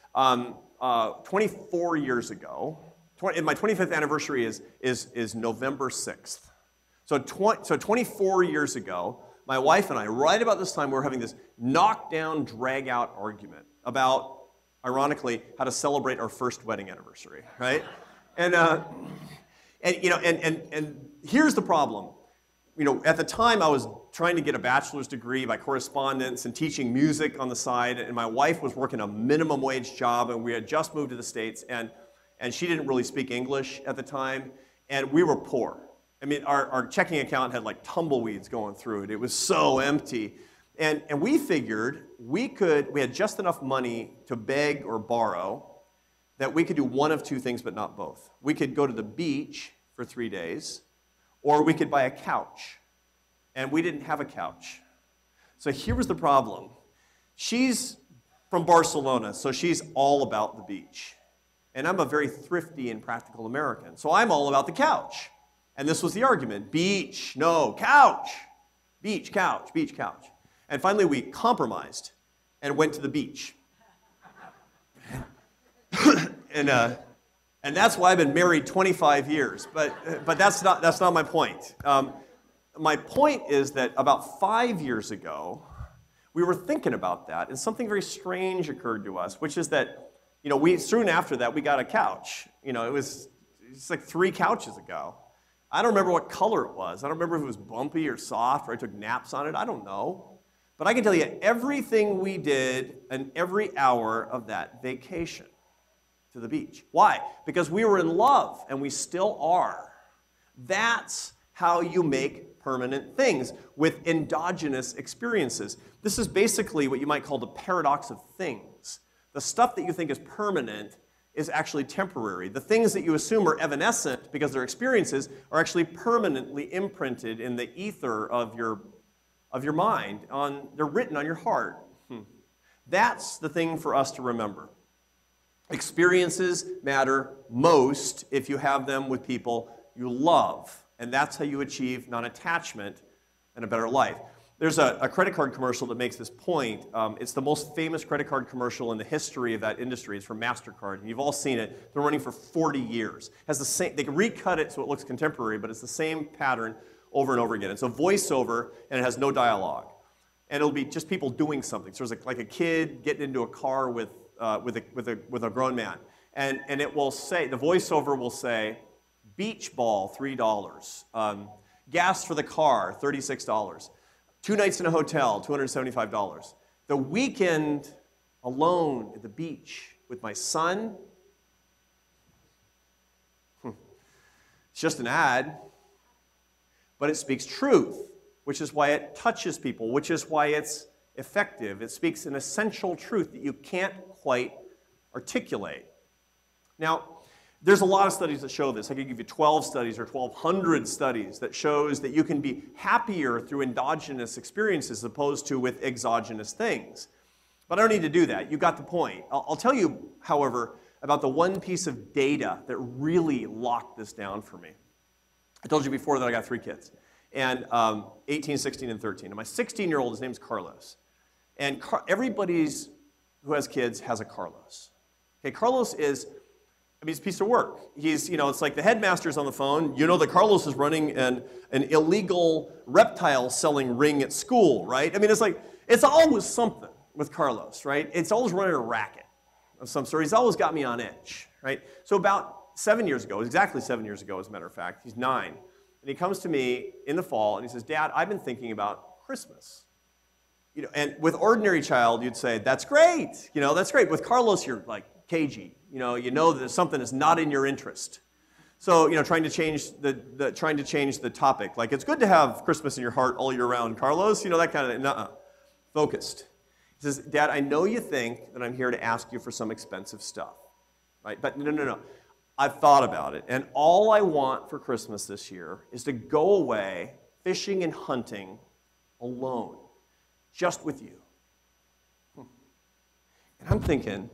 24 years ago, my 25th anniversary is November 6th. So 24 years ago, my wife and I, right about this time, we were having this knockdown, drag-out argument about, ironically, how to celebrate our first wedding anniversary, right? And here's the problem. At the time, I was trying to get a bachelor's degree by correspondence and teaching music on the side, and my wife was working a minimum wage job, and we had just moved to the States, and she didn't really speak English at the time, and we were poor. I mean, our checking account had like tumbleweeds going through it. It was so empty. And we figured we had just enough money to beg or borrow that we could do one of two things, but not both. We could go to the beach for 3 days, or we could buy a couch. And we didn't have a couch. So here was the problem. She's from Barcelona, so she's all about the beach. And I'm a very thrifty and practical American, so I'm all about the couch. And this was the argument. Beach, no, couch. Beach, couch, beach, couch. And finally we compromised and went to the beach. And that's why I've been married 25 years. But that's not my point. My point is that about 5 years ago, we were thinking about that, and something very strange occurred to us, which is that, soon after that, we got a couch. It was like 3 couches ago. I don't remember what color it was. I don't remember if it was bumpy or soft, or I took naps on it. I don't know. But I can tell you everything we did in every hour of that vacation to the beach. Why? Because we were in love, and we still are. That's how you make permanent things with endogenous experiences. This is basically what you might call the paradox of things. The stuff that you think is permanent is actually temporary. The things that you assume are evanescent because they're experiences are actually permanently imprinted in the ether of your mind. They're written on your heart. That's the thing for us to remember. Experiences matter most if you have them with people you love. And that's how you achieve non-attachment and a better life. There's a credit card commercial that makes this point. It's the most famous credit card commercial in the history of that industry. It's from MasterCard. And you've all seen it. They're running for 40 years. They can recut it so it looks contemporary, but it's the same pattern over and over again. It's a voiceover, and it has no dialogue. And it'll be just people doing something. So there's like a kid getting into a car with a grown man. And it will say, the voiceover will say, beach ball, $3. Gas for the car, $36. 2 nights in a hotel, $275. The weekend alone at the beach with my son, It's just an ad, but it speaks truth, which is why it touches people, which is why it's effective. It speaks an essential truth that you can't quite articulate. Now, there's a lot of studies that show this. I could give you 12 studies or 1,200 studies that shows that you can be happier through endogenous experiences as opposed to with exogenous things. But I don't need to do that. You got the point. I'll tell you, however, about the one piece of data that really locked this down for me. I told you before that I got 3 kids, and 18, 16, and 13. And my 16-year-old, his name's Carlos. And everybody who has kids has a Carlos. Okay, Carlos is, he's a piece of work. He's, it's like the headmaster's on the phone. You know that Carlos is running an illegal reptile selling ring at school, right? I mean, it's always something with Carlos, right? It's always running a racket of some sort. He's always got me on edge, right? So about 7 years ago, exactly 7 years ago, as a matter of fact, he's 9, and he comes to me in the fall and he says, "Dad, I've been thinking about Christmas." And with ordinary child, you'd say, "That's great, that's great." With Carlos, you're like cagey, you know that something is not in your interest. So, trying to change the topic, like, it's good to have Christmas in your heart all year round, Carlos, that kind of, nuh-uh. Focused. He says, "Dad, I know you think that I'm here to ask you for some expensive stuff, right? But no. I've thought about it, and all I want for Christmas this year is to go away fishing and hunting alone, just with you." And I'm thinking,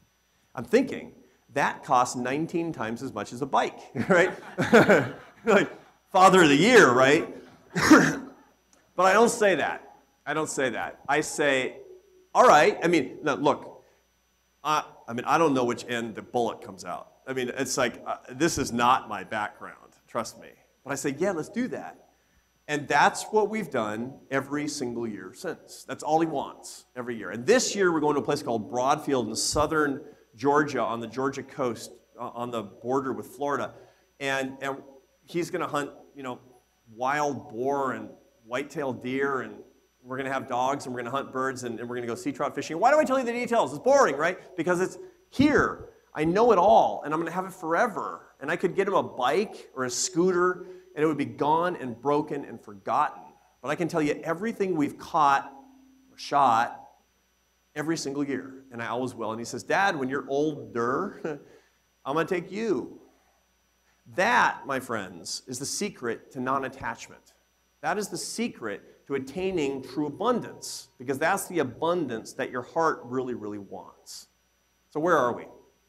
that costs 19 times as much as a bike, right? Like, Father of the Year, right? But I don't say that. I say, all right. No, look, I don't know which end the bullet comes out. It's like, this is not my background, trust me. But I say, yeah, let's do that. And that's what we've done every single year since. That's all he wants every year. And this year, we're going to a place called Broadfield in southern Georgia, on the Georgia coast, on the border with Florida. And he's going to hunt, wild boar and white-tailed deer, and we're going to have dogs, and we're going to hunt birds, and we're going to go sea trout fishing. Why do I tell you the details? It's boring, right? Because it's here. I know it all, and I'm going to have it forever. And I could get him a bike or a scooter, and it would be gone and broken and forgotten. But I can tell you everything we've caught or shot every single year, and I always will. And he says, "Dad, when you're older, I'm going to take you." That, my friends, is the secret to non-attachment. That is the secret to attaining true abundance, because that's the abundance that your heart really, really wants. So where are we?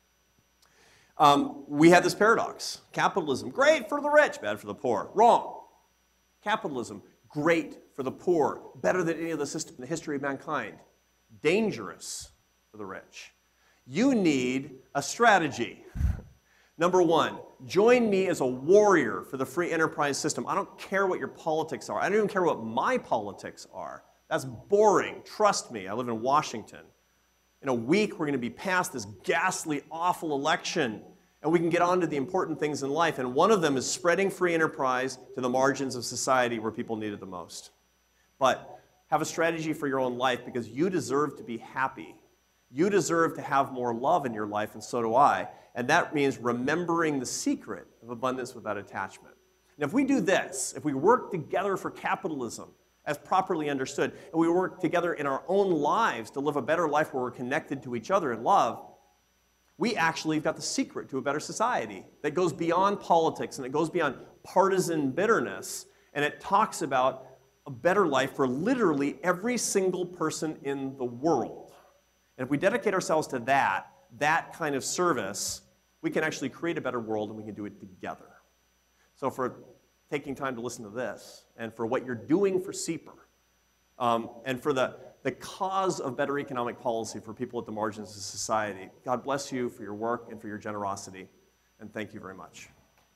We have this paradox. Capitalism, great for the rich, bad for the poor. Wrong. Capitalism, great for the poor, better than any other system in the history of mankind. Dangerous for the rich. You need a strategy. Number 1, join me as a warrior for the free enterprise system. I don't care what your politics are. I don't even care what my politics are. That's boring. Trust me. I live in Washington. In a week, we're going to be past this ghastly, awful election, and we can get on to the important things in life. And one of them is spreading free enterprise to the margins of society where people need it the most. But have a strategy for your own life, because you deserve to be happy. You deserve to have more love in your life, and so do I. And that means remembering the secret of abundance without attachment. And if we do this, if we work together for capitalism as properly understood, and we work together in our own lives to live a better life where we're connected to each other in love, we actually have got the secret to a better society that goes beyond politics, and it goes beyond partisan bitterness, and it talks about a better life for literally every single person in the world. And if we dedicate ourselves to that kind of service, we can actually create a better world, and we can do it together. So for taking time to listen to this, and for what you're doing for CEPR, and for the cause of better economic policy for people at the margins of society, God bless you for your work and for your generosity, and thank you very much.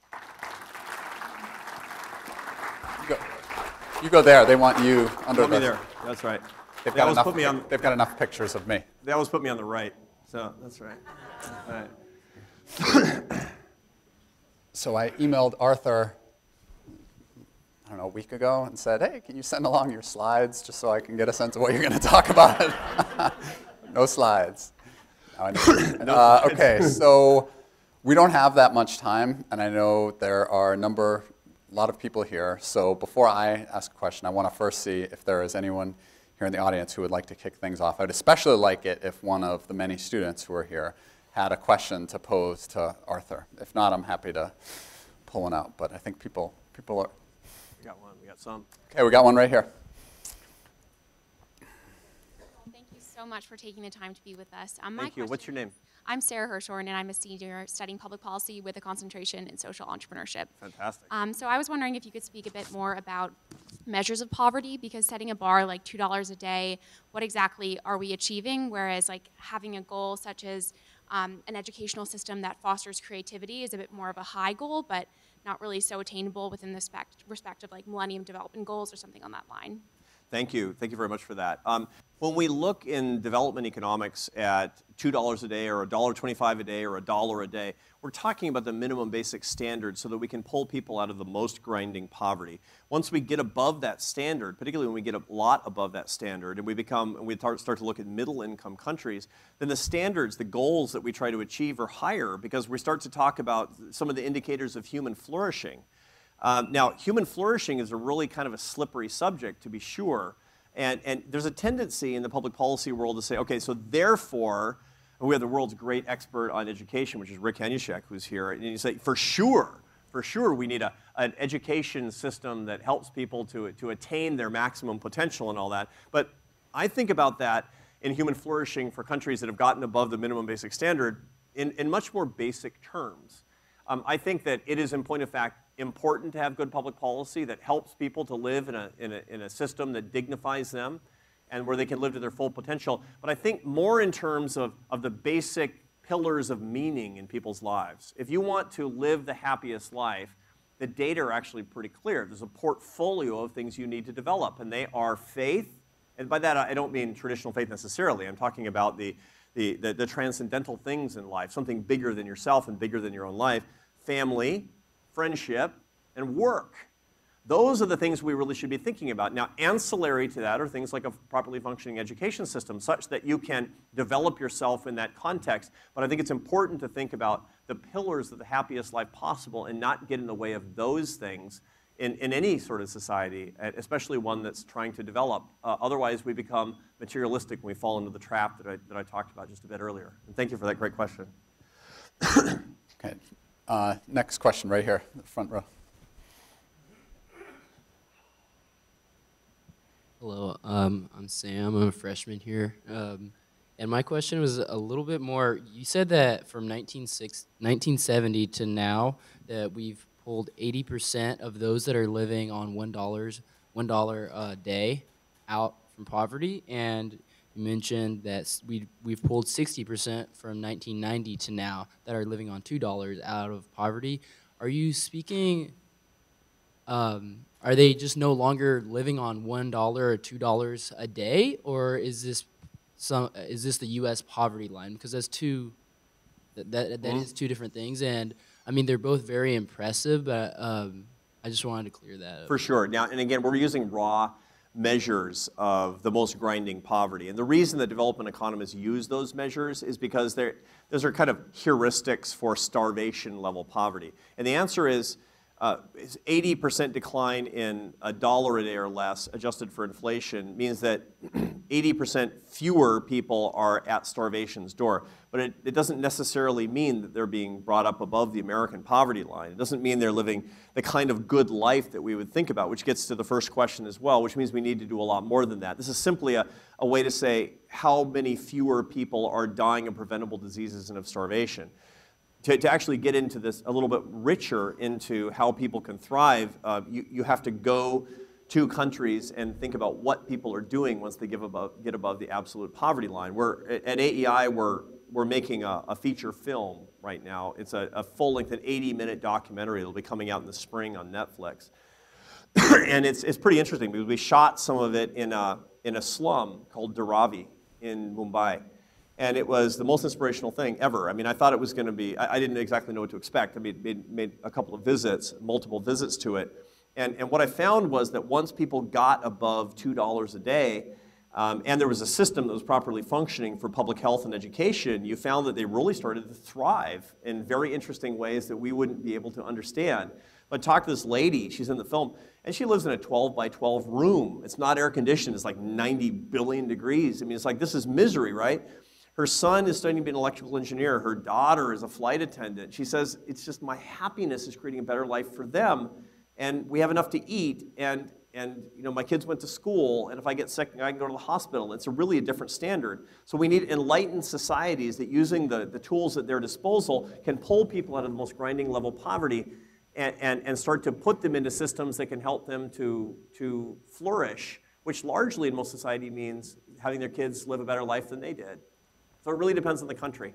You go there. They want you under me there. That's right. They've got enough pictures of me. They always put me on the right, so that's right. All right. So I emailed Arthur, I don't know, a week ago, and said, "Hey, can you send along your slides just so I can get a sense of what you're going to talk about?" No slides. No, okay, so We don't have that much time, and I know there are a lot of people here. So before I ask a question, I want to first see if there is anyone here in the audience who would like to kick things off. I'd especially like it if one of the many students who are here had a question to pose to Arthur. If not, I'm happy to pull one out. But I think people are. We got one. We got some. Okay, we got one right here. Thank you so much for taking the time to be with us. Thank you. What's your name? I'm Sarah Hirschhorn, and I'm a senior studying public policy with a concentration in social entrepreneurship. Fantastic. So I was wondering if you could speak a bit more about measures of poverty, because setting a bar like $2 a day, what exactly are we achieving? Whereas like having a goal such as an educational system that fosters creativity is a bit more of a high goal, but not really so attainable within the respect of like Millennium Development Goals or something on that line. Thank you. Thank you very much for that. When we look in development economics at $2 a day or $1.25 a day or $1 a day, we're talking about the minimum basic standard so that we can pull people out of the most grinding poverty. Once we get above that standard, particularly when we get a lot above that standard and we start to look at middle income countries, then the standards, the goals that we try to achieve are higher because we start to talk about some of the indicators of human flourishing. Now, human flourishing is a really kind of a slippery subject, to be sure. And there's a tendency in the public policy world to say, okay, so therefore, we have the world's great expert on education, which is Rick Hanushek, who's here. And you say, for sure, we need an education system that helps people to attain their maximum potential and all that. But I think about that in human flourishing for countries that have gotten above the minimum basic standard in much more basic terms. I think that it is, in point of fact, important to have good public policy that helps people to live in a system that dignifies them and where they can live to their full potential. But I think more in terms of the basic pillars of meaning in people's lives. If you want to live the happiest life, the data are actually pretty clear. There's a portfolio of things you need to develop, and they are faith. And by that, I don't mean traditional faith necessarily. I'm talking about the transcendental things in life, something bigger than yourself and bigger than your own life. Family, friendship, and work. Those are the things we really should be thinking about. Now, ancillary to that are things like a properly functioning education system, such that you can develop yourself in that context. But I think it's important to think about the pillars of the happiest life possible and not get in the way of those things in any sort of society, especially one that's trying to develop. Otherwise, we become materialistic and we fall into the trap that I talked about just a bit earlier. And thank you for that great question. Okay. Next question right here, the front row. Hello, I'm Sam. I'm a freshman here. And my question was a little bit more, you said that from 1970 to now that we've pulled 80% of those that are living on $1 a day out from poverty, and you mentioned that we've pulled 60% from 1990 to now that are living on $2 out of poverty. Are you speaking, are they just no longer living on $1 or $2 a day, or is this the U.S. poverty line? Because that's that is two different things, and I mean they're both very impressive, but I just wanted to clear that up. For sure. Now, and again, we're using raw measures of the most grinding poverty. And the reason that development economists use those measures is because those are kind of heuristics for starvation level poverty. And the answer is 80% decline in $1 a day or less, adjusted for inflation, means that 80% fewer people are at starvation's door. But it doesn't necessarily mean that they're being brought up above the American poverty line. It doesn't mean they're living the kind of good life that we would think about, which gets to the first question as well, which means we need to do a lot more than that. This is simply a way to say how many fewer people are dying of preventable diseases and of starvation. To actually get into this a little bit richer into how people can thrive, you have to go to countries and think about what people are doing once they get above the absolute poverty line. At AEI, we're making a feature film right now. It's a full-length, an 80-minute documentary that'll be coming out in the spring on Netflix. And it's pretty interesting because we shot some of it in a slum called Dharavi in Mumbai. And it was the most inspirational thing ever. I mean, I thought it was going to be, I didn't exactly know what to expect. I made a couple of visits, multiple visits to it. And what I found was that once people got above $2 a day, and there was a system that was properly functioning for public health and education, you found that they really started to thrive in very interesting ways that we wouldn't be able to understand. But talk to this lady, she's in the film, and she lives in a 12 by 12 room. It's not air conditioned, it's like 90 billion degrees. I mean, it's like, this is misery, right? Her son is studying to be an electrical engineer. Her daughter is a flight attendant. She says, it's just my happiness is creating a better life for them, and we have enough to eat, and you know, my kids went to school, and if I get sick, I can go to the hospital. It's really a different standard. So we need enlightened societies that using the tools at their disposal can pull people out of the most grinding level poverty and start to put them into systems that can help them to flourish, which largely in most society means having their kids live a better life than they did. So it really depends on the country.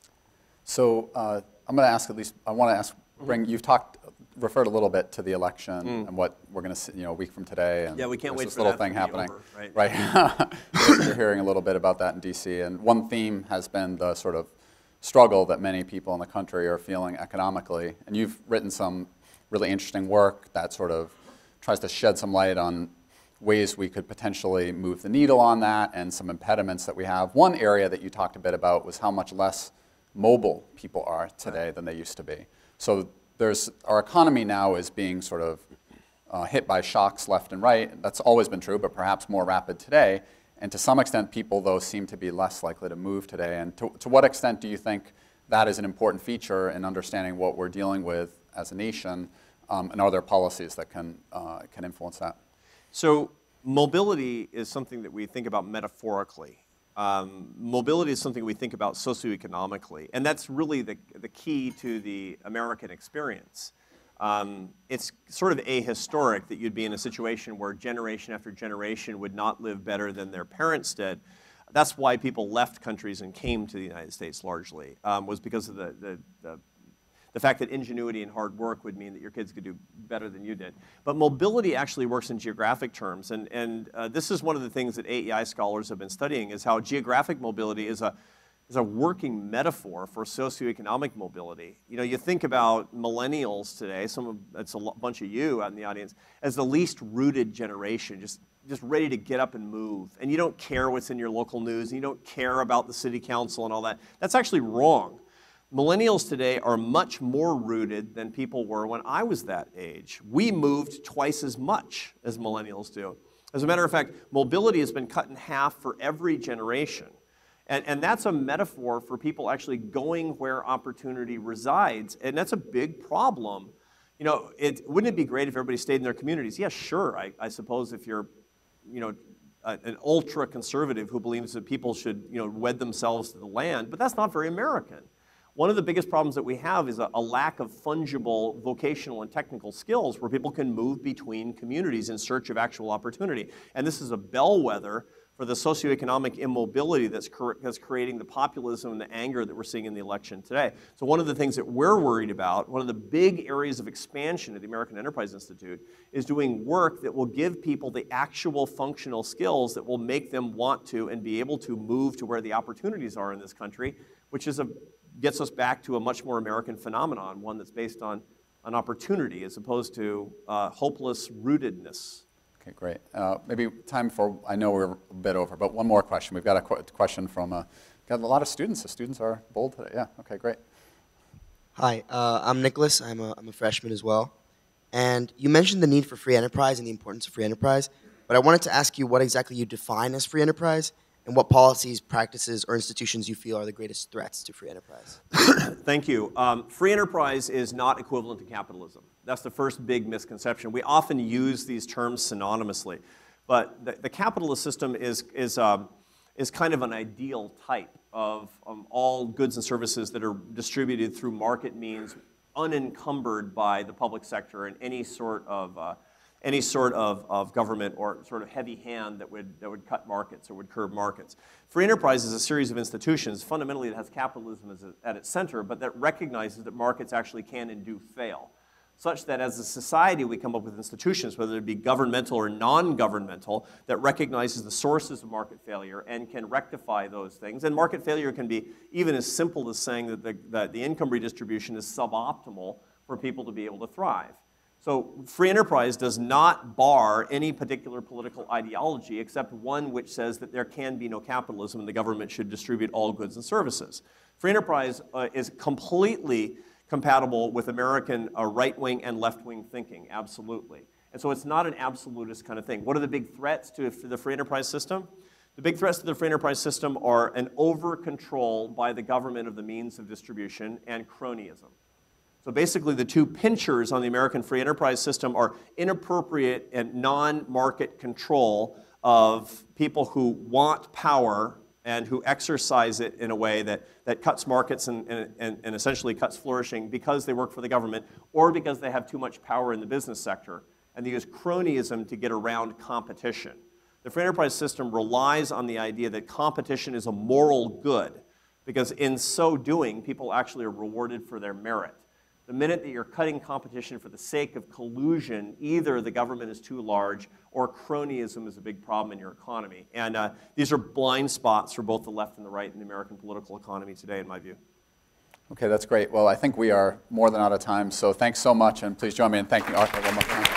So I'm going to ask I want to ask, you've referred a little bit to the election and what we're going to see, you know, a week from today. And yeah, we can't wait this for little that thing to be happening. over, right? Right. You're hearing a little bit about that in D.C. And one theme has been the sort of struggle that many people in the country are feeling economically. And you've written some really interesting work that sort of tries to shed some light on ways we could potentially move the needle on that and some impediments that we have. One area that you talked a bit about was how much less mobile people are today than they used to be. So our economy now is being sort of hit by shocks left and right. That's always been true, but perhaps more rapid today. And to some extent, people, though, seem to be less likely to move today. And to what extent do you think that is an important feature in understanding what we're dealing with as a nation, and are there policies that can influence that? So mobility is something that we think about metaphorically. Mobility is something we think about socioeconomically, and that's really the key to the American experience. It's sort of ahistoric that you'd be in a situation where generation after generation would not live better than their parents did. That's why people left countries and came to the United States largely, was because of the fact that ingenuity and hard work would mean that your kids could do better than you did. But mobility actually works in geographic terms, and this is one of the things that AEI scholars have been studying, is how geographic mobility is a working metaphor for socioeconomic mobility. You know, you think about millennials today, it's a bunch of you out in the audience, as the least rooted generation, just ready to get up and move. And you don't care what's in your local news, and you don't care about the city council and all that. That's actually wrong. Millennials today are much more rooted than people were when I was that age. We moved twice as much as millennials do. As a matter of fact, mobility has been cut in half for every generation. And that's a metaphor for people actually going where opportunity resides, and that's a big problem. You know, wouldn't it be great if everybody stayed in their communities? Yeah, sure, I suppose if you're, you know, an ultra-conservative who believes that people should, you know, wed themselves to the land, but that's not very American. One of the biggest problems that we have is a lack of fungible vocational and technical skills where people can move between communities in search of actual opportunity. And this is a bellwether for the socioeconomic immobility that's creating the populism and the anger that we're seeing in the election today. So one of the things that we're worried about, one of the big areas of expansion at the American Enterprise Institute, is doing work that will give people the actual functional skills that will make them want to and be able to move to where the opportunities are in this country, which is gets us back to a much more American phenomenon, one that's based on an opportunity as opposed to hopeless rootedness. Okay, great. Maybe time for, I know we're a bit over, but one more question. We've got a question from, got a lot of students. The students are bold today. Yeah, okay, great. Hi, I'm Nicholas. I'm a freshman as well. And you mentioned the need for free enterprise and the importance of free enterprise, but I wanted to ask you what exactly you define as free enterprise and what policies, practices, or institutions you feel are the greatest threats to free enterprise. Thank you. Free enterprise is not equivalent to capitalism. That's the first big misconception. We often use these terms synonymously, but the capitalist system is kind of an ideal type of all goods and services that are distributed through market means, unencumbered by the public sector and any sort of government or sort of heavy hand that would cut markets or would curb markets. Free enterprise is a series of institutions, fundamentally it has capitalism at its center, but that recognizes that markets actually can and do fail, such that as a society we come up with institutions, whether it be governmental or non-governmental, that recognizes the sources of market failure and can rectify those things. And market failure can be even as simple as saying that the income redistribution is suboptimal for people to be able to thrive. So free enterprise does not bar any particular political ideology except one which says that there can be no capitalism and the government should distribute all goods and services. Free enterprise is completely compatible with American right-wing and left-wing thinking, absolutely. And so it's not an absolutist kind of thing. What are the big threats to the free enterprise system? The big threats to the free enterprise system are an over-control by the government of the means of distribution and cronyism. So basically the two pinchers on the American free enterprise system are inappropriate and non-market control of people who want power and who exercise it in a way that cuts markets and essentially cuts flourishing because they work for the government or because they have too much power in the business sector. And they use cronyism to get around competition. The free enterprise system relies on the idea that competition is a moral good because in so doing, people actually are rewarded for their merit. The minute that you're cutting competition for the sake of collusion, either the government is too large or cronyism is a big problem in your economy. And these are blind spots for both the left and the right in the American political economy today, in my view. Okay, that's great. Well, I think we are more than out of time, so thanks so much, and please join me in thanking Arthur one more time.